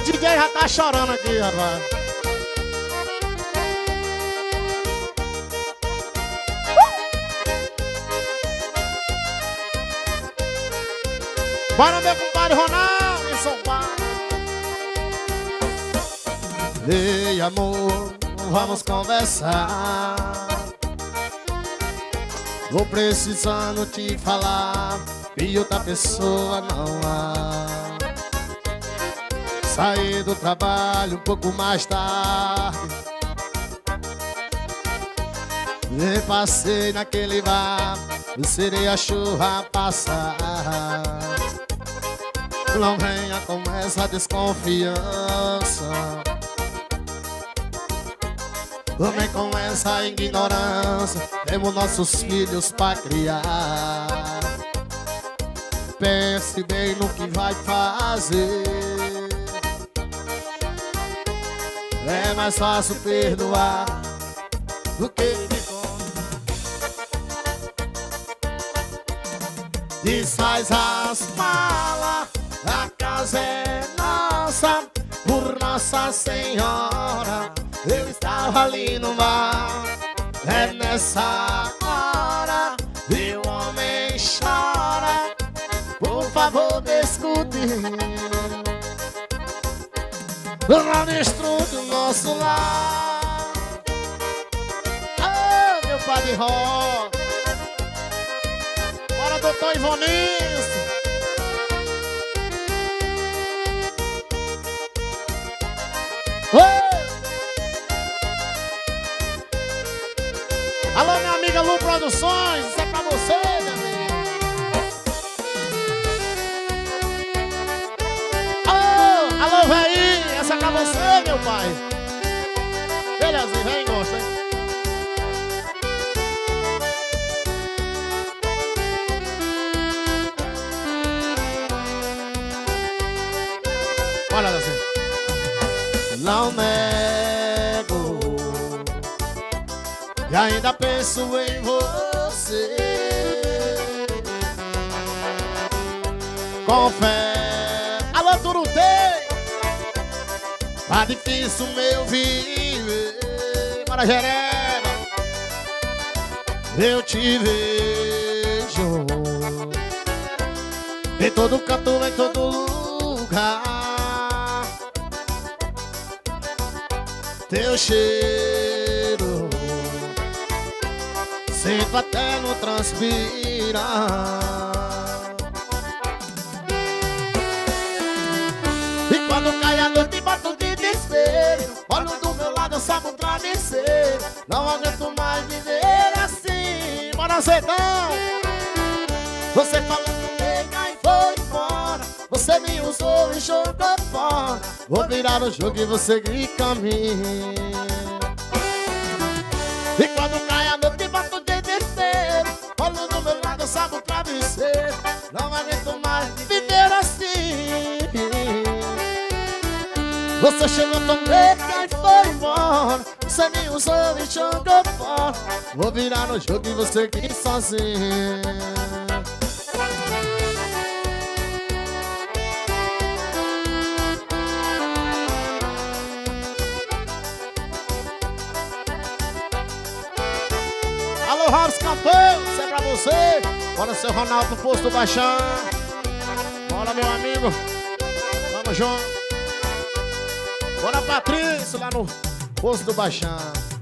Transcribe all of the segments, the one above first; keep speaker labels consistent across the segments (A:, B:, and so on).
A: DJ já tá chorando aqui, rapaz. Bora, meu compadre Ronaldo em São Paulo. Ei, amor, vamos conversar. Vou precisando te falar que outra pessoa não há. Saí do trabalho um pouco mais tarde e passei naquele bar, serei a chuva passar. Não venha com essa desconfiança, não vem com essa ignorância. Temos nossos filhos pra criar. Pense bem no que vai fazer. É mais fácil perdoar do que ficou. Desfaz as malas, a casa é nossa, por Nossa Senhora. Eu estava ali no mar, é nessa hora que o homem chora. Por favor, me escute, não destrua o nosso lar. Ah, meu padre Ró. Bora, doutor Ivonice. Alô, minha amiga Lu Produções, isso é pra você, minha amiga. Alô, véi, essa é pra você, meu pai. Belezinho, vem, gosta, hein? Olha assim. Não nego e ainda penso em você. Com fé. Alô, Turutê. Tá difícil meu viver. Bora, Jereba. Eu te vejo em todo canto, em todo lugar. Teu cheiro sinto até no transpirar. E quando cai a noite bato de desespero, olho do meu lado, eu salvo um travesseiro. Não aguento mais viver assim. Bora, Zedão. Você falou comigo e foi embora. Você me usou e jogou fora. Vou virar o jogo e você seguir caminho. E quando cai a noite bato de desespero, olho do meu lado, eu salvo o travesseiro. Não aguento mais viver assim. Você chegou tão bem e foi embora. Você me usou e jogou fora. Vou virar o jogo e você seguir sozinho. Alô, Robson cantou, isso é pra você. Bora, seu Ronaldo do Posto do Baixão. Bora, meu amigo. Vamos junto. Bora, Patrícia, lá no Posto do Baixão.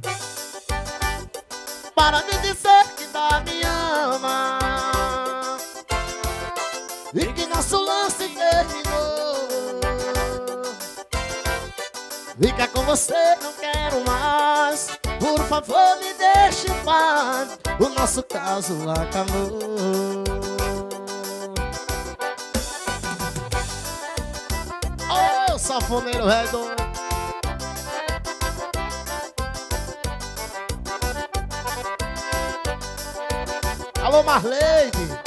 A: Para de dizer que ainda me ama e que nosso lance terminou. Fica com você, não quero mais. Por favor, me deixe em paz. O nosso caso acabou. Oh, safoneiro redor. Alô, Marleide.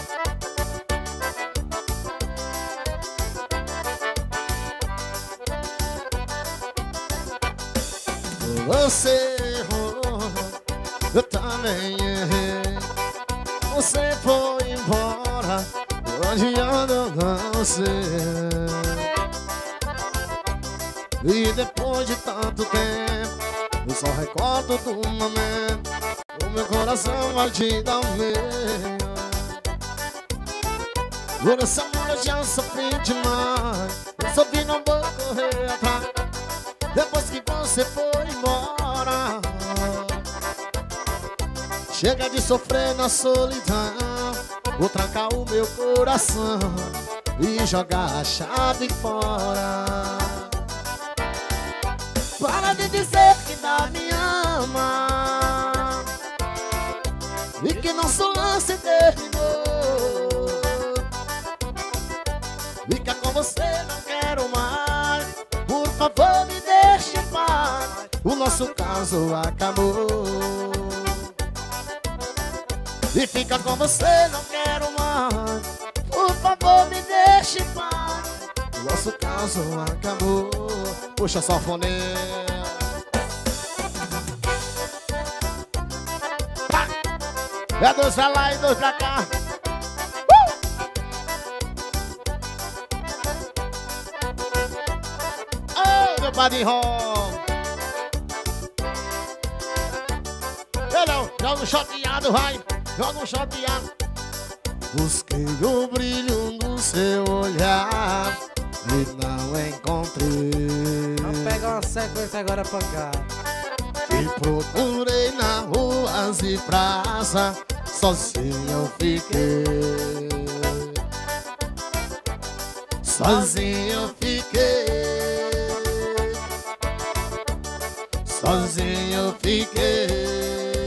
A: Você errou, eu também errei. Você foi embora, onde anda eu não sei. E depois de tanto tempo, eu só recordo do momento. O meu coração vai te dar um meio. Por esse amor eu já sofri demais. Eu sofri, não vou correr atrás. Depois que você foi embora, chega de sofrer na solidão. Vou trancar o meu coração e jogar a chave fora. Para de dizer que ainda me ama e que nosso lance terminou. Fica com você, não quero mais. Por favor, me deixe em paz. O nosso caso acabou. E fica com você, não quero mais. Por favor, me deixe em paz. O nosso caso acabou. Puxa sanfoneiro. É dois pra lá e dois pra cá. Oh, meu padrinho. Não, joga um choteado, vai. Joga um choteado. Busquei o brilho no seu olhar e não encontrei.
B: Vamos pegar uma sequência agora pra cá.
A: E procurei na ruas e praça, sozinho eu fiquei. Sozinho eu fiquei. Sozinho eu fiquei.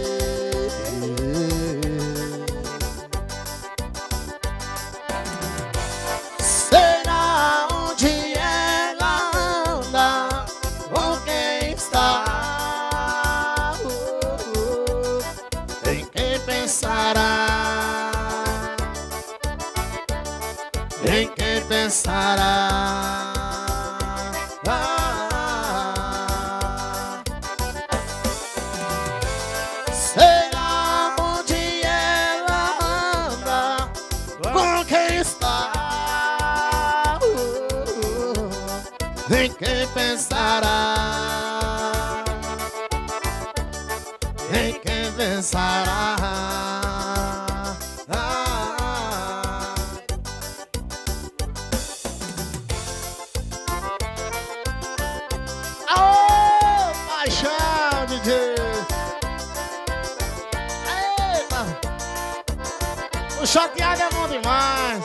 A: Será onde ela anda? Com quem está? Em quem pensará? Em quem pensará? Será onde ela anda? Com quem está? Em quem pensará? Em quem pensará? Aô, paixão, DJ! Eita! O chateado é bom demais!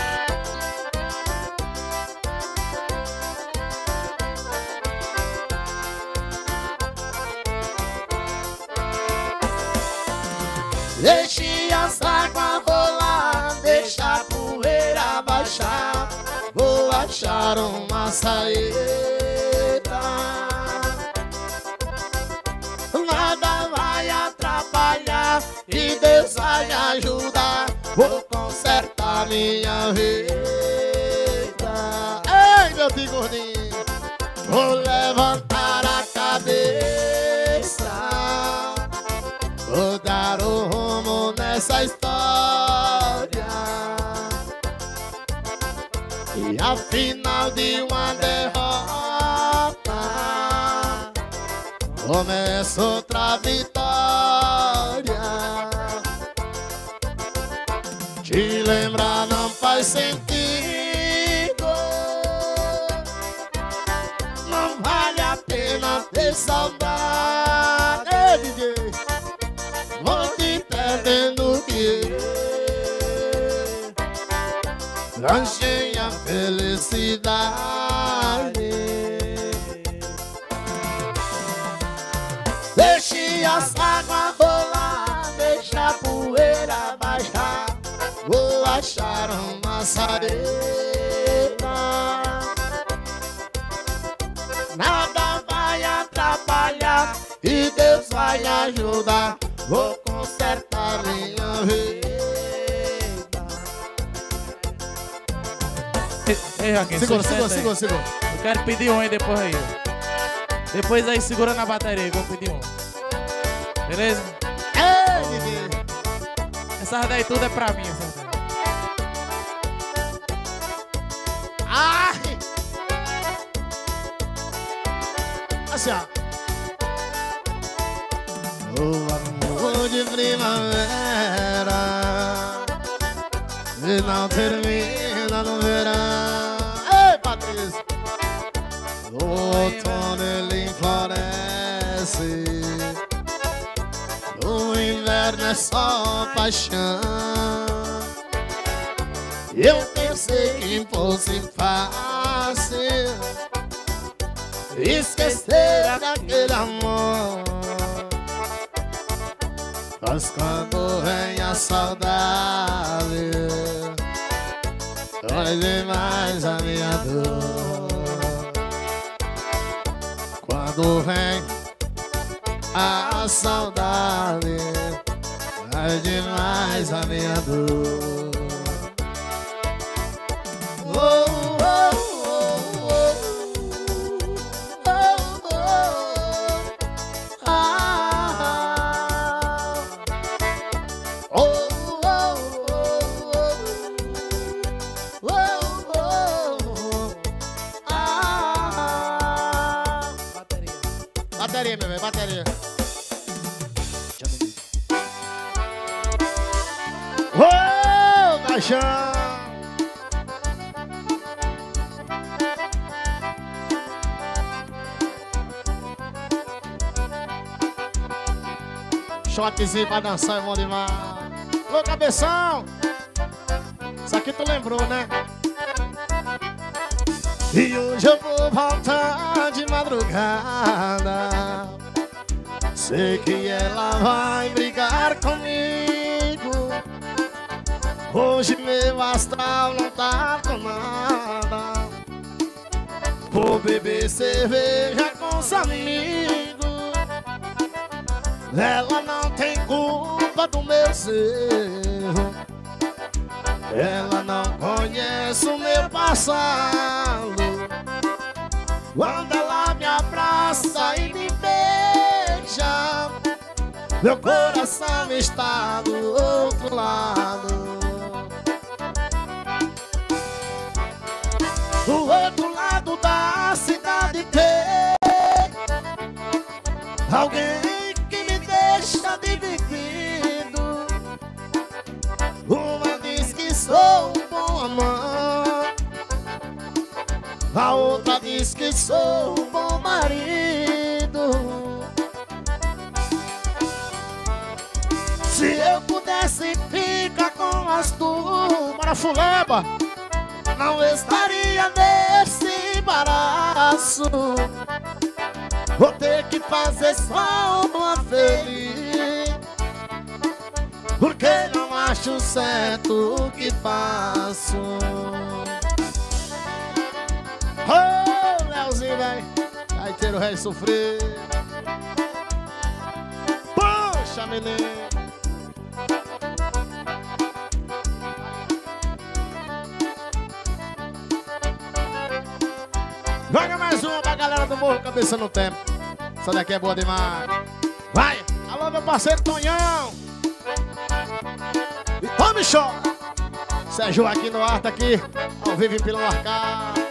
A: Deixe as águas rolar, deixa a poeira baixar. Vou achar uma saída. Nada vai atrapalhar e Deus vai ajudar. Vou consertar minha vida. Ei, meu gordinho, vou levantar a cabeça. Vou dar o rumo nessa história. E ao final de uma derrota começa outra vitória. Te lembrar não faz sentido. Não vale a pena ter saudade, DJ. Vou te perdendo que achei a felicidade. Deixe as águas rolar, deixa a poeira baixar. Vou achar uma saída. Nada vai atrapalhar e Deus vai ajudar. Vou consertar minha vida.
B: Ei, Joaquim,
A: Segura.
B: Eu quero pedir um aí depois aí. Depois aí segura na bateria que eu vou pedir um. Beleza?
A: Ei, Didi.
B: Essas daí tudo é pra mim, essas daí.
A: Ai! sequência. O amor de primavera e não termina no verão. Ei, Patrícia! O outono ele floresce, o inverno é só paixão. Eu pensei que fosse fácil esquecer daquele amor, mas quando vem a saudade dói demais a minha dor. Quando vem a saudade dói demais a minha dor. Oh, oh, oh, oh. Bateria, meu velho, bateria. Caixão. Shotzinho pra dançar é bom demais. Ô, cabeção! Isso aqui tu lembrou, né? E hoje eu vou voltar de madrugada. Sei que ela vai brigar comigo. Hoje meu astral não tá com nada. Vou beber cerveja com os amigos. Ela não tem culpa do meu erro. Ela não conhece o meu passado. Quando ela me abraça e me beija, meu coração está do outro lado. Do outro lado da cidade tem alguém que me deixa dividido. Uma diz que sou um bom amante, a outra diz que sou um bom marido. Se eu pudesse ficar com as duas, bora fuleba, não estaria nesse embaraço. Vou ter que fazer só uma feliz, porque não acho certo o que faço. Ô, Leozinho, velho, vai ter o rei sofrer. Poxa, menino. Joga mais uma pra galera do Morro Cabeça no Tempo. Essa daqui é boa demais. Vai! Alô, meu parceiro Tonhão. E tome show! Sérgio aqui no ar, tá aqui ao vivo em Pilão Arcado.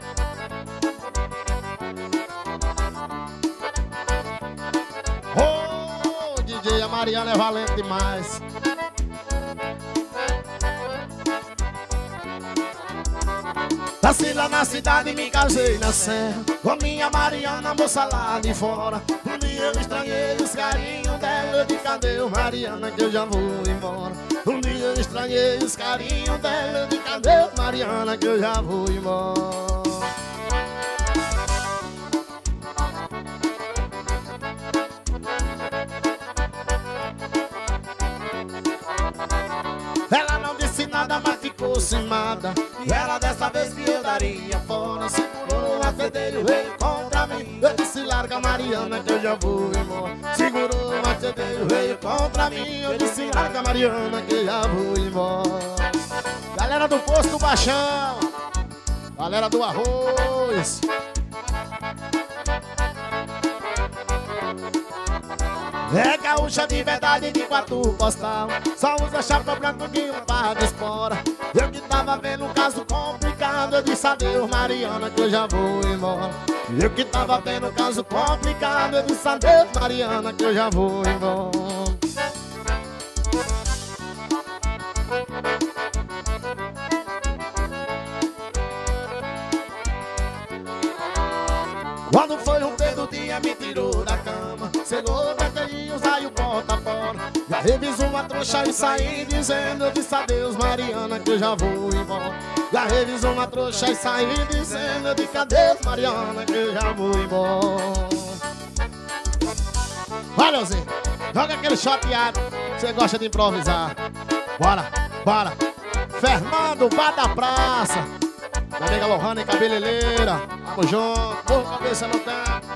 A: Ô, DJ, a Mariana é valente demais. Nasci lá na cidade e me casei na serra com minha Mariana, moça lá de fora. Um dia eu estranhei os carinhos dela, eu disse, cadê o Mariana que eu já vou embora. Um dia eu estranhei os carinhos dela, eu disse, cadê o Mariana que eu já vou embora. Ela não disse nada, mas ficou cimada. E ela dessa vez que eu daria fora, segurou a cedeira e veio contra mim. Eu disse, larga Mariana que eu já vou embora. Segurou a cedeira e veio contra mim. Eu disse, larga Mariana que eu já vou embora. Galera do Posto Baixão, galera do Arroz, É gaúcha de verdade de quarto postal. Só usa chapa branca de um par de espora. Eu que tava vendo um caso complicado, eu disse adeus Mariana que eu já vou embora. Eu que tava vendo um caso complicado, eu disse adeus Mariana que eu já vou embora. Quando foi um dedo dia me tirou da cama, selou ventelinhos, aí o porta fora. Já revisou uma trouxa e saí dizendo, eu disse adeus Mariana que eu já vou embora. Já revisou uma trouxa e saí dizendo, eu disse adeus Mariana que eu já vou embora. Vai Leozinho, joga aquele chateado, você gosta de improvisar. Bora, bora. Fernando, Bar da Praça. Minha amiga Lohana e cabeleireira. Tamo junto, porra, cabeça no tempo.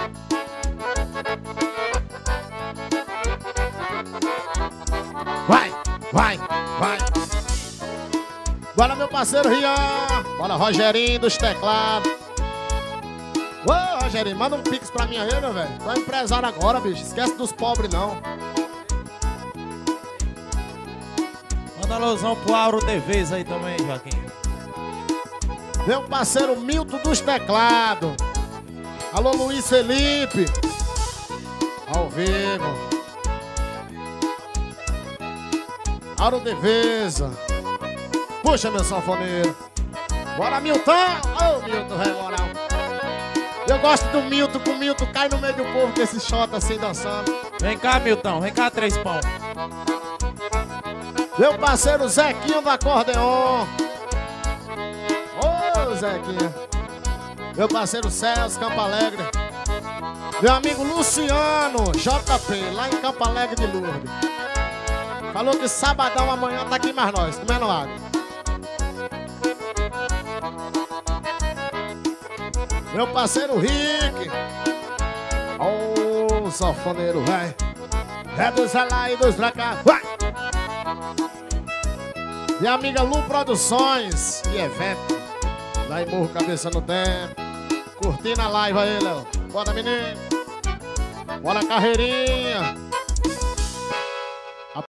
A: Vai, vai, vai. Bora meu parceiro Rian. Bora Rogerinho dos teclados. Ô Rogerinho, manda um pix pra mim aí, meu velho. Tu é empresário agora, bicho. Esquece dos pobres não.
B: Manda alusão pro Auro TVs aí também, Joaquim.
A: Meu parceiro Milton dos teclados. Alô Luiz Felipe. Ao vivo. Auro Deveza. Puxa meu sanfoneiro. Bora Milton. Ô Milton Remoral. Eu gosto do Milton, que o Milton cai no meio do povo com esse shot assim dançando.
B: Vem cá Milton, vem cá 3 pão.
A: Meu parceiro Zequinho do acordeon. Ô Zequinha. Meu parceiro Celso, Campo Alegre. Meu amigo Luciano, JP, lá em Campo Alegre de Lourdes. Falou que sabadão amanhã tá aqui mais nós, comendo água. Meu parceiro Rick. Ô sanfoneiro, vai. É dos lá e dos pra cá, vai. Minha amiga Lu Produções e evento. Lá em Morro Cabeça no Tempo. Curtindo a live aí, Léo. Bora, menino. Bora, carreirinha.